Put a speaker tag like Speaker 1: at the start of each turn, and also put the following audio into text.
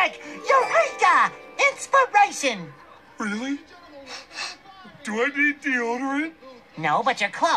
Speaker 1: magic! Eureka! Inspiration!
Speaker 2: Really? Do I need deodorant?
Speaker 1: No, but you're close.